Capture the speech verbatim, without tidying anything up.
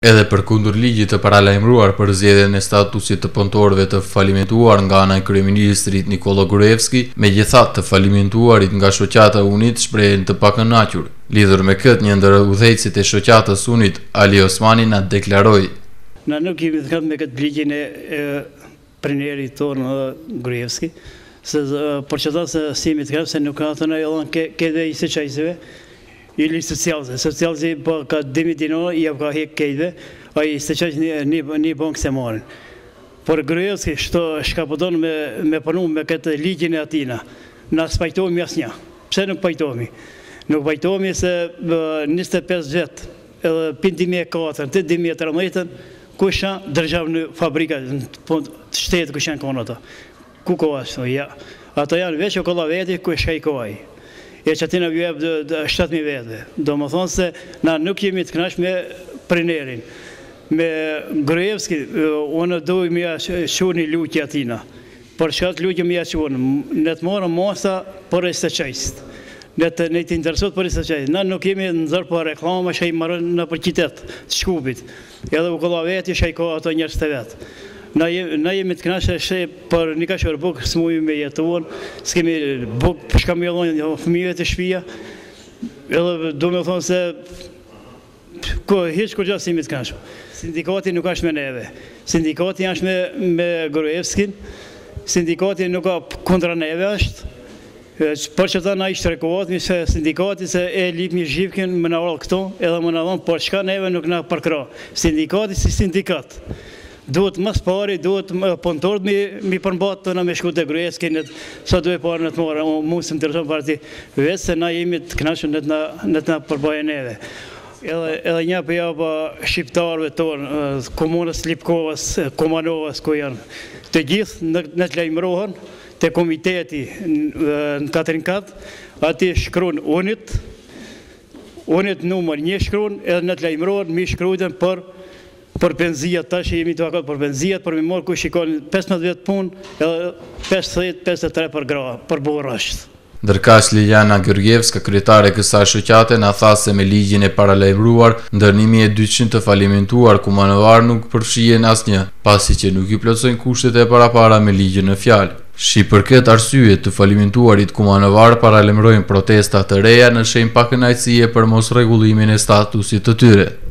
Edhe përkundër ligjit të paralajmëruar për zgjedhjen e statusit të punëtorëve të falimentuar nga ana e kryeministrit Nikola Gruevski, megjithatë të falimentuarit nga shoqata e UNIT shprehen të pakënaqur. Lidhur me këtë, një ndër udhëheqësit e shoqatës UNIT, Ali Osmani, na deklaroi: "Na nuk kemi të kanë me këtë ligjin e, e prenerit tonë Gruevski, se për që ta se si mi të kanë, se nuk ka të në jelën ke dhe i se qajzëve, ili socialze. Socialze po ka dimi dinora, i ka hek kejve, a i se qajz një, një bankë se marin. Por Gruevski, shto shka përdojnë me, me përnu me këtë ligjin e atina, na spajtohemi asë një. Pse nuk pajtohemi? Nuk pajtohemi se njëzet e pesë vjetë, edhe pin dimi e katër, të dimi e tërmëjtën, ku shanë dërgjav në fabrika, të shtetë ku shanë konë ata. Ku ko ashtu, ja. Ata janë veç o kolla veti, ku shka i kohaj. E që atina vjeb shtatë mijë vete. Do më thonë se na nuk jemi të knash me prenerin. Me Gruevski, unë dojë mi a shu një luqë atina. Por shkatë luqë mi a shu në, në të morë masa për e së qajstë. Në të në të interesot për i së qajstë. Na nuk jemi në zërë për reklama që i marën në për qytet të shkupit. Edhe u kolla veti që i ka ato njërës të vetë. Na jemi të knashe shë për një ka shërë bukë, së mujë me jetuon, s'kemi bukë për shka me jelojnë fëmijëve të shpia, edhe do me thonë se hiç kur gjatë si jemi të knashe. Sindikati nuk ashtë me neve, sindikati ashtë me, me Gruevskin, sindikati nuk ka kontra neve ashtë, për që ta na ishtë rekovatmi se sindikati se e lipë një zhivkin më në orë këto, edhe më në dhonë, por shka neve nuk në përkra. Sindikati si sindikat. Duhet mas pari, duhet punëtorët mi, mi përmbatë të na me shku të Gruevski, sa duhe parë në të morë, mu së më të rëshon parti, vetë se na jemi të knashën në të na përbaje neve. Edhe, edhe një për jaba shqiptarëve tonë, komunës Lipkovës, Komanovës, ku janë, të gjithë në, në të lajmërohen, të komiteti në katërin katë, ati shkruan unit, unit numër një shkruan, edhe në të lajmërohen, mi shkruajtën për për penzijat, ta që jemi të akot për penzijat, për mi morë ku shikon pesëmbëdhjetë vjetë punë, edhe pesëdhjetë pesëdhjetë e tre për gra, për borë ashtë. Ndërkaq Liljana Gjorgjevska, kryetare e kësaj shoqate, na tha se me ligjin e paralajmëruar ndër një mijë e dyqind të falimentuar kumanovar nuk përfshihen asnjë, pasi që nuk i plotësojnë kushtet e parapara me ligjin në fjalë. Shi për këtë arsye të falimentuarit kumanovar paralajmërojnë protesta të reja në shenjë pakënaqësie për mosrregullimin e statusit të tyre.